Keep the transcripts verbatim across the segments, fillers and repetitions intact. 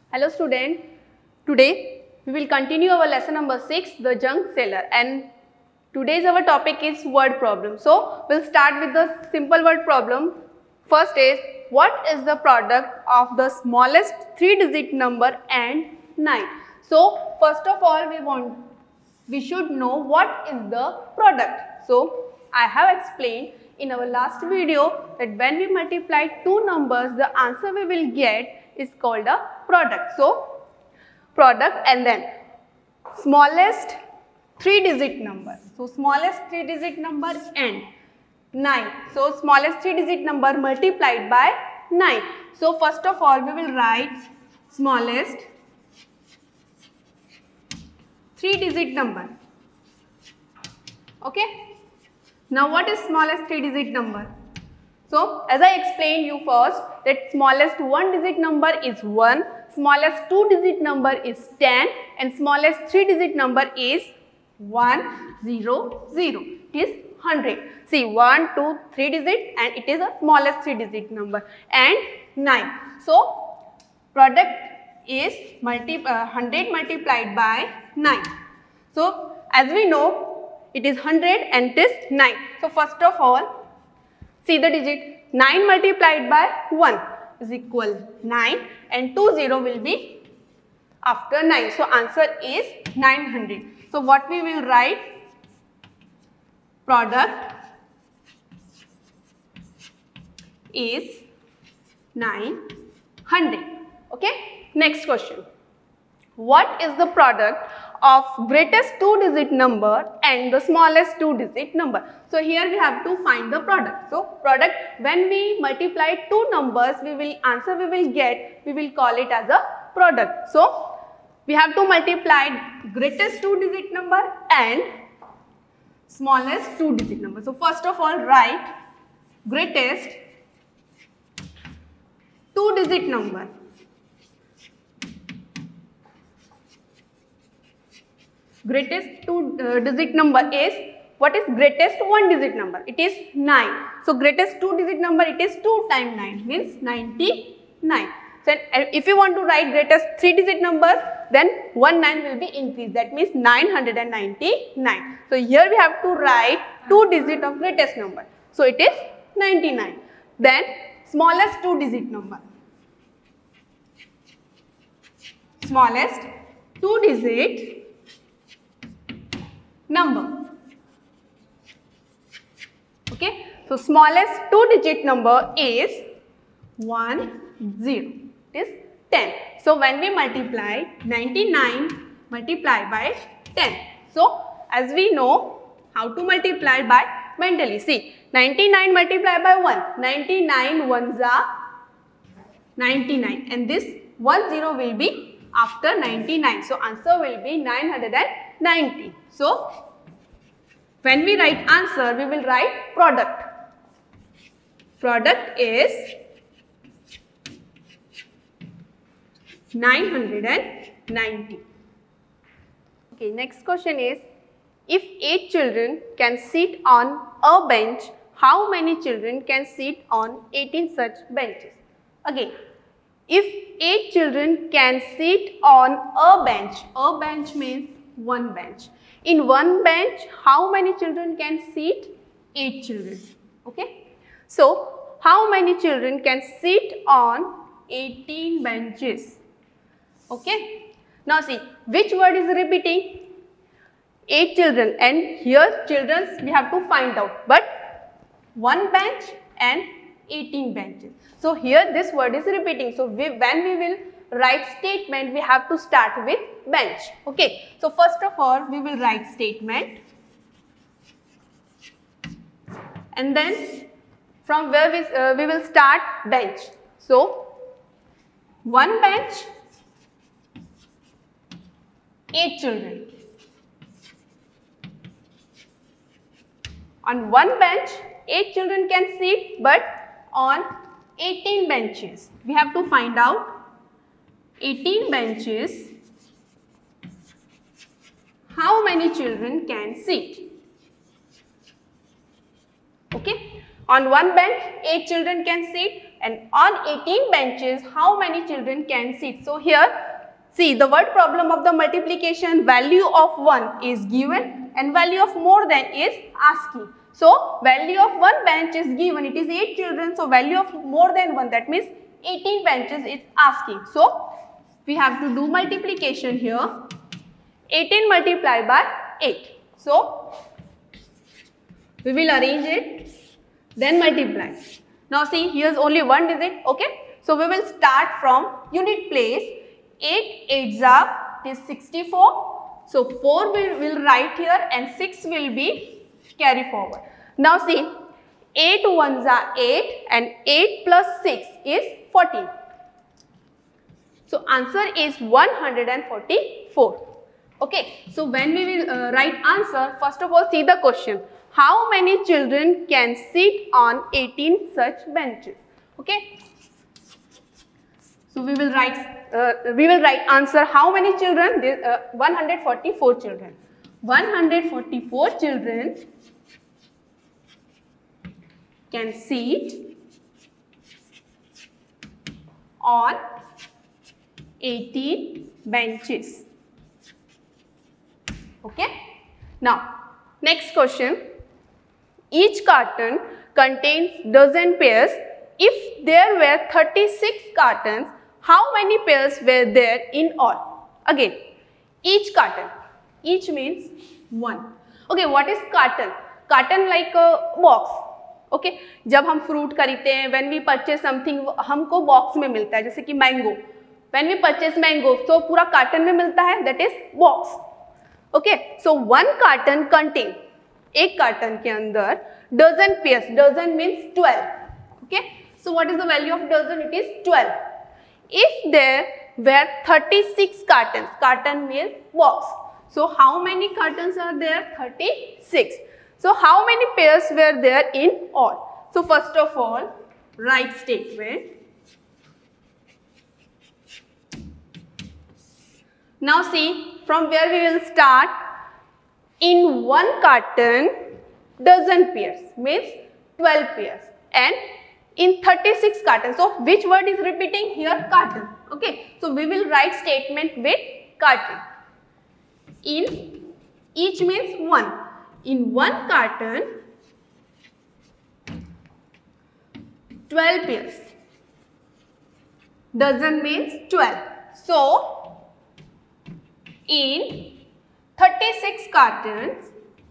Hello student, today we will continue our lesson number six, the junk seller, and today's our topic is word problem. So we'll start with the simple word problem. First is, what is the product of the smallest three digit number and nine? So first of all we want, we should know what is the product. So I have explained in our last video that when we multiply two numbers, the answer we will get is called a product. So product and then smallest three digit number. So smallest three digit number and nine. So smallest three digit number multiplied by nine. So first of all we will write smallest three digit number. Okay. Now what is smallest three digit number? So as I explained you first that smallest one digit number is one, smallest two digit number is ten and smallest three digit number is one zero zero. It is one hundred. See, one, two, three digit and it is a smallest three digit number and nine. So product is multi, uh, one hundred multiplied by nine. So as we know it is one hundred and it is nine. So first of all see the digit, nine multiplied by one is equal nine and two zero will be after nine. So answer is nine hundred. So what we will write? Product is nine hundred. Okay. Next question. What is the product of greatest two digit number and the smallest two digit number? So here we have to find the product. So product, when we multiply two numbers, we will answer we will get, we will call it as a product. So we have to multiply greatest two digit number and smallest two digit number. So first of all write greatest two digit number. Greatest two uh, digit number is, what is greatest one digit number? It is nine. So greatest two digit number, it is two times nine means ninety-nine. So if you want to write greatest three digit number, then one nine will be increased. That means nine hundred ninety-nine. So here we have to write two digit of greatest number. So it is ninety-nine. Then smallest two digit number. Smallest two digit number. Okay. So smallest two digit number is one zero. It is ten. So when we multiply ninety-nine multiply by ten. So as we know how to multiply by mentally. See, ninety-nine multiply by one. ninety-nine ones are ninety-nine and this one zero will be after ninety-nine. So answer will be nine hundred ninety. So when we write answer, we will write product. Product is nine hundred ninety. Okay, next question is, if eight children can sit on a bench, how many children can sit on eighteen such benches? Again, if eight children can sit on a bench, a bench means one bench. In one bench, how many children can sit? eight children. Okay. So, how many children can sit on eighteen benches? Okay. Now see, which word is repeating? eight children, and here children we have to find out. But one bench and eighteen benches. So here this word is repeating. So we, when we will write statement, we have to start with bench. Okay. So first of all we will write statement and then from where we, uh, we will start bench. So one bench, eight children. On one bench eight children can sit, but on eighteen benches we have to find out eighteen benches, how many children can sit? Okay. On one bench eight children can sit, and on eighteen benches, how many children can sit? So here, see the word problem of the multiplication, value of one is given and value of more than is asking. So value of one bench is given, it is eight children, so value of more than one, that means eighteen benches is asking. So we have to do multiplication here, eighteen multiplied by eight. So we will arrange it, then multiply. Now see, here's only one digit, okay? So we will start from unit place, eight eights are, it is sixty-four. So four we will write here and six will be carry forward. Now see, eight ones are eight and eight plus six is fourteen. So answer is one hundred forty-four. Okay, so when we will uh, write answer, first of all see the question. How many children can sit on eighteen such benches? Okay. So we will write uh, we will write answer. How many children? This, uh, one hundred forty-four children. one hundred forty-four children can sit on eighteen benches. Okay. Now next question. Each carton contains dozen pairs. If there were thirty-six cartons, how many pairs were there in all? Again, each carton. Each means one. Okay, what is carton? Carton like a box. Okay, जब हम fruit खरीदते हैं, when we purchase something, हमको box में मिलता है, जैसे कि mango. When we purchase mango, तो पूरा carton में मिलता है, that is box. Okay, so one carton contain, एक carton के अंदर dozen pairs. Dozen means twelve. Okay, so what is the value of dozen? It is twelve. If there were thirty-six cartons, carton means box. So how many cartons are there? thirty-six. So how many pairs were there in all? So first of all, write statement. Now see, from where we will start. In one carton, dozen pairs means twelve pairs, and in thirty-six cartons. So which word is repeating here? Carton. Okay. So we will write statement with carton. In each means one. In one carton, twelve pairs. Dozen means twelve. So in thirty-six cartons,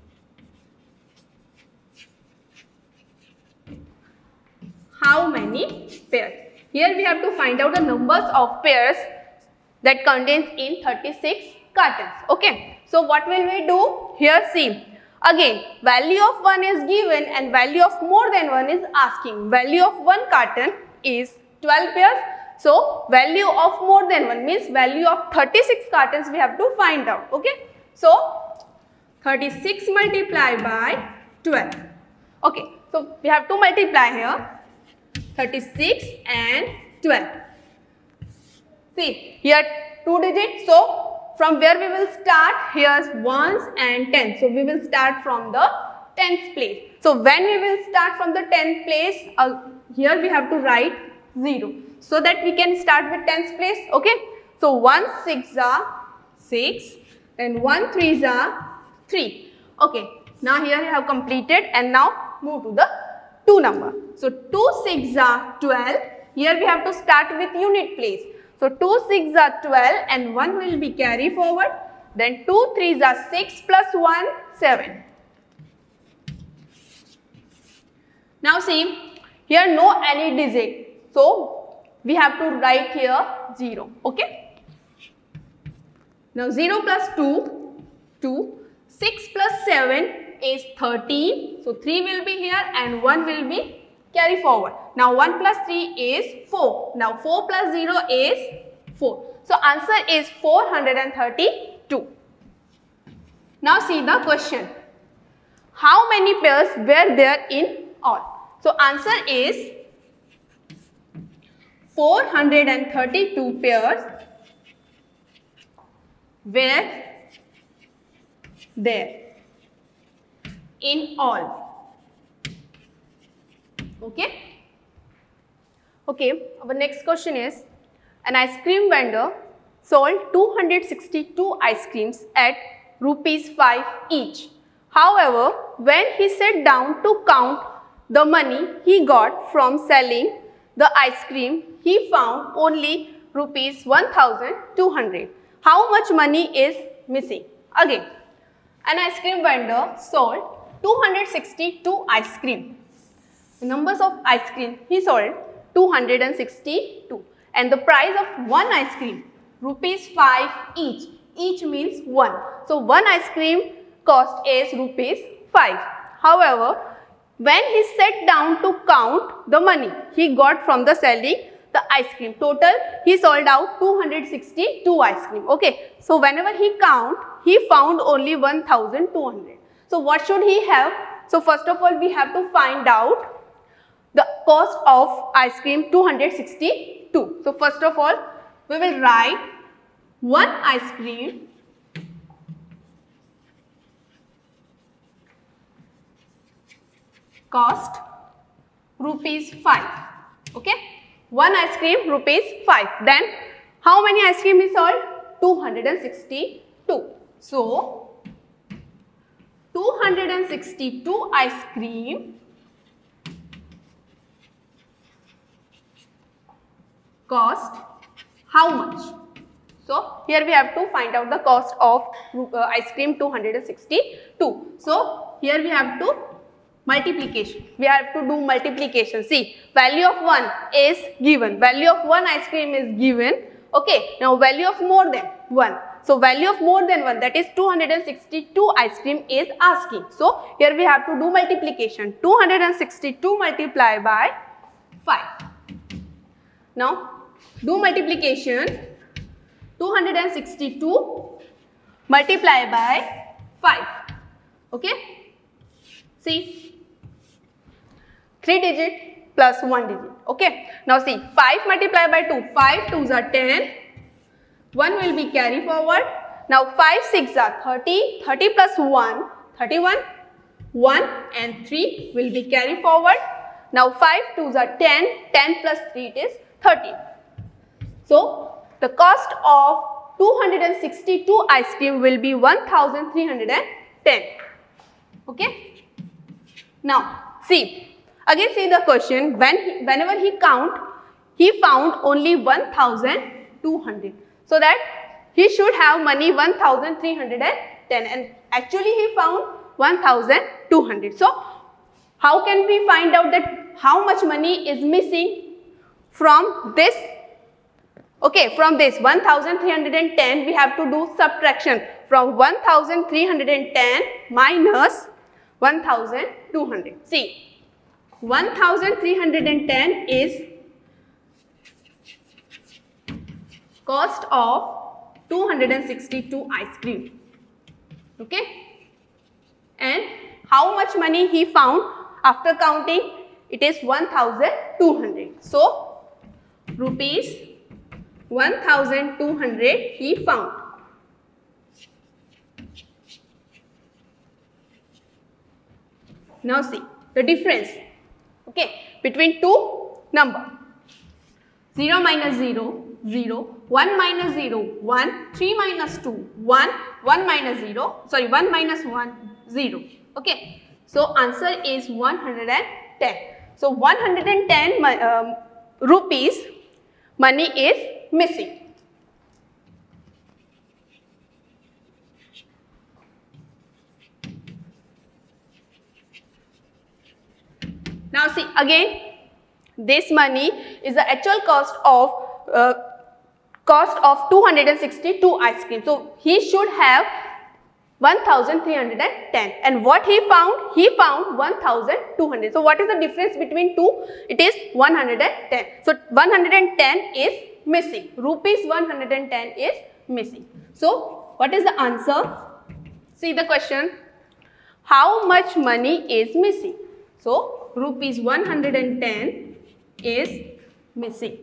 how many pairs? Here we have to find out the numbers of pairs that contains in thirty-six cartons. Okay. So what will we do? Here see. Again, value of one is given and value of more than one is asking. Value of one carton is twelve pairs. So value of more than one means value of thirty-six cartons we have to find out. Okay. So thirty-six multiplied by twelve. Okay. So we have to multiply here. thirty-six and twelve. See, here two digits. So from where we will start? Here's ones and tens. So we will start from the tenth place. So when we will start from the tenth place, uh, here we have to write zero. So that we can start with tenth place. Okay. So one six are six and one threes are three. Okay. Now here you have completed and now move to the two number. So two six are twelve. Here we have to start with unit place. So two six are twelve and one will be carry forward. Then two threes are six plus one, seven. Now see, here no any digit. So we have to write here zero. Okay. Now zero plus two, two. six plus seven is thirteen. So three will be here and one will be carry forward. Now one plus three is four. Now four plus zero is four. So answer is four hundred thirty-two. Now see the question. How many pairs were there in all? So answer is four hundred thirty-two pairs were there in all. Okay. Okay, our next question is, an ice cream vendor sold two hundred sixty-two ice creams at rupees five each. However, when he sat down to count the money he got from selling the ice cream, he found only rupees one thousand two hundred. How much money is missing? Again, an ice cream vendor sold two hundred sixty-two ice cream. The numbers of ice cream he sold two hundred sixty-two, and the price of one ice cream rupees five each. Each means one. So one ice cream cost is rupees five. However, when he sat down to count the money he got from the selling the ice cream, total he sold out two hundred sixty-two ice cream. Okay, so whenever he count, he found only one thousand two hundred. So what should he have? So first of all, we have to find out the cost of ice cream two hundred sixty-two. So first of all, we will write one ice cream cost rupees five. Okay, one ice cream rupees five. Then how many ice cream is sold? two hundred sixty-two. So two hundred sixty-two ice cream cost how much? So here we have to find out the cost of uh, ice cream two hundred sixty-two. So here we have to multiplication. We have to do multiplication. See, value of one is given. Value of one ice cream is given. Okay, now value of more than one. So value of more than one, that is two hundred sixty-two ice cream is asking. So here we have to do multiplication. two hundred sixty-two multiplied by five. Now do multiplication. two hundred sixty-two multiplied by five. Okay. See, three digit plus one digit. Okay. Now see, five multiplied by two. five twos are ten. one will be carry forward. Now five six are thirty. thirty plus one, thirty-one. one and three will be carry forward. Now five twos are ten. ten plus three it is thirteen. So the cost of two hundred sixty-two ice cream will be one thousand three hundred ten. Okay. Now see, again see the question. When he, whenever he count, he found only one thousand two hundred. So that he should have money one thousand three hundred ten, and actually he found one thousand two hundred. So how can we find out that how much money is missing from this? Okay, from this one thousand three hundred ten, we have to do subtraction from one thousand three hundred ten minus one thousand two hundred. See, one thousand three hundred ten is cost of two hundred sixty-two ice cream. Okay, and how much money he found after counting? It is one thousand two hundred. So rupees one thousand two hundred he found. Now see the difference, okay, between two number. zero minus zero, zero. one minus zero, one. three minus two, one. one minus zero, sorry, one minus one, zero. Okay, so answer is one hundred ten. So one hundred ten um, rupees money is missing. Now see, again this money is the actual cost of uh, cost of two hundred sixty-two ice cream. So he should have one thousand three hundred ten, and what he found? He found one thousand two hundred. So what is the difference between two? It is one hundred ten. So one hundred ten is missing. Rupees one hundred ten is missing. So what is the answer? See the question. How much money is missing? So rupees one hundred ten is missing.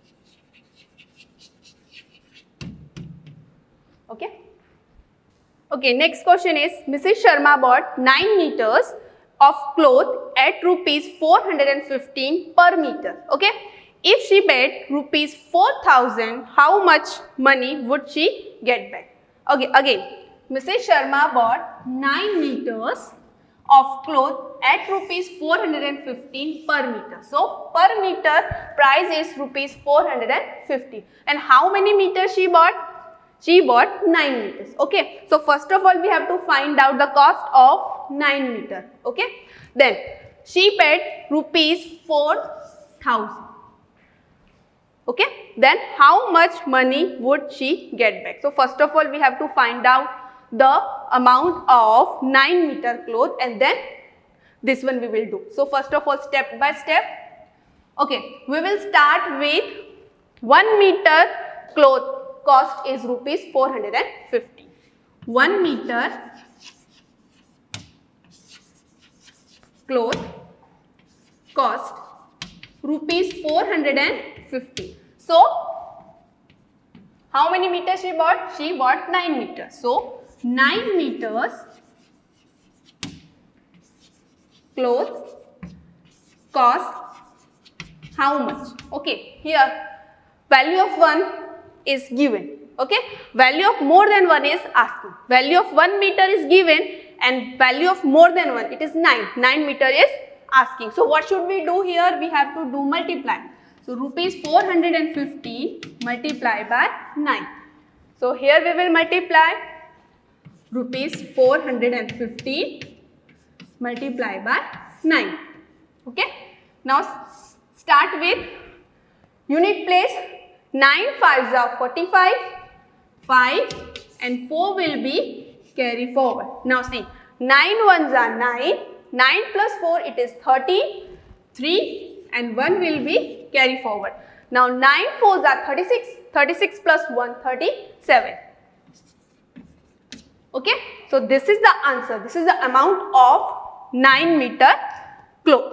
Okay. Okay, next question is, Missus Sharma bought nine meters of cloth at rupees four hundred fifteen per meter. Okay, if she bet rupees four thousand, how much money would she get back? Okay, again, Missus Sharma bought nine meters of cloth at rupees four hundred fifteen per meter. So, per meter price is rupees four hundred fifty. And how many meters she bought? She bought nine meters. Okay. So, first of all, we have to find out the cost of nine meter. Okay. Then, she paid rupees four thousand. Okay. Then, how much money would she get back? So, first of all, we have to find out the amount of nine meter cloth, and then this one we will do. So, first of all, step by step. Okay. We will start with one meter cloth. Cost is rupees four hundred fifty. one meter cloth cost rupees four hundred fifty. So, how many meters she bought? She bought nine meters. So, nine meters cloth cost how much? Okay, here value of one is given. Okay, value of more than one is asking. Value of one meter is given and value of more than one, it is nine. nine meter is asking. So, what should we do here? We have to do multiply. So, rupees four hundred fifty multiply by nine. So, here we will multiply rupees four hundred fifty multiply by nine. Okay. Now, start with unit place. nine fives are forty-five, five and four will be carry forward. Now see, nine ones are nine, nine plus four it is thirty, three and one will be carry forward. Now nine fours are thirty-six, thirty-six plus one, thirty-seven. Okay, so this is the answer. This is the amount of nine meter cloth.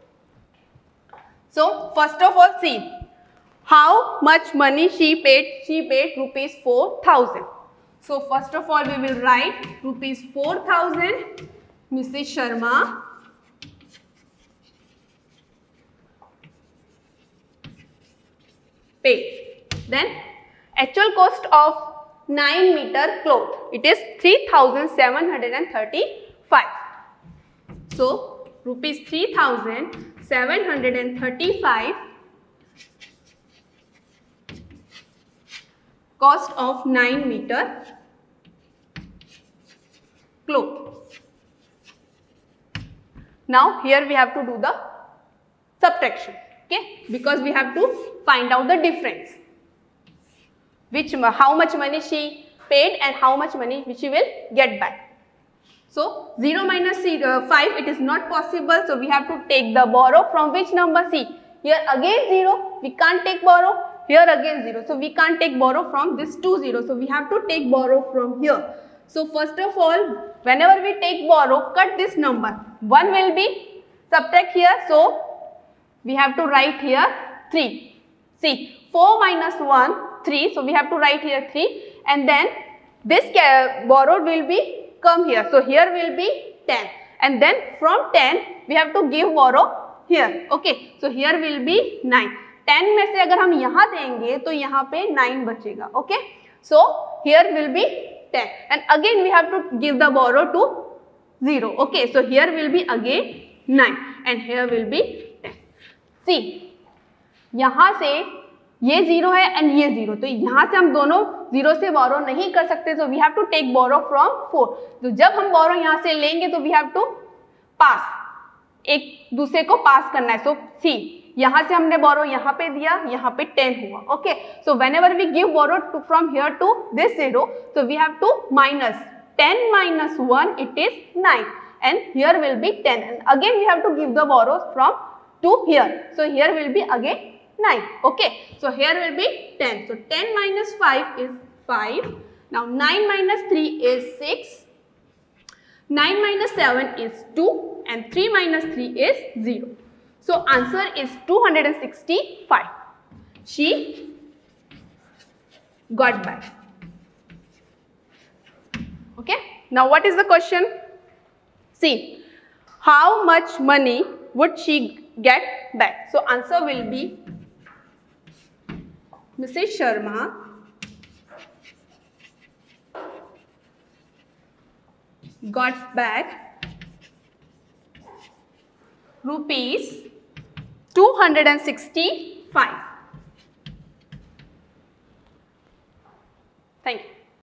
So first of all, see. How much money she paid? She paid rupees four thousand. So, first of all, we will write rupees four thousand, Missus Sharma paid. Then, actual cost of nine meter cloth, it is three thousand seven hundred thirty-five. So, rupees three thousand seven hundred thirty-five cost of nine meter cloth. Now here we have to do the subtraction, okay, because we have to find out the difference, which how much money she paid and how much money she will get back. So zero minus five, it is not possible, so we have to take the borrow from which number? See, here again zero, we can't take borrow. Here again zero. So, we can't take borrow from this two zero. So, we have to take borrow from here. So, first of all, whenever we take borrow, cut this number. one will be subtract here. So, we have to write here three. See, four minus one, three. So, we have to write here three. And then this borrowed will be come here. So, here will be ten. And then from ten, we have to give borrow here. Okay. So, here will be nine. Ten में से अगर हम यहाँ देंगे तो यहाँ पे nine बचेगा. Okay, so here will be ten and again we have to give the borrow to zero. Okay, so here will be again nine and here will be ten. See, यहाँ से ये जीरो है and ये zero, तो यहाँ से हम दोनों जीरो से बोरो नहीं कर सकते. So we have to take borrow from four. तो जब हम बोरो यहाँ से लेंगे तो वी हैव टू पास, एक दूसरे को पास करना है. सो सी, यहाँ से हमने बोरो यहाँ पे दिया, यहाँ पे टेन हुआ. Okay, so whenever we give borrow to from here to this zero, so we have to minus ten minus one, it is nine and here will be ten and again we have to give the borrow from two here. So here will be again nine. Okay, so here will be ten. So ten minus five is five. Now nine minus three is six. nine minus seven is two and three minus three is zero. So answer is two hundred sixty-five. She got back. Okay, now what is the question? See, how much money would she get back? So answer will be Missus Sharma got back rupees two hundred sixty-five. Thank you.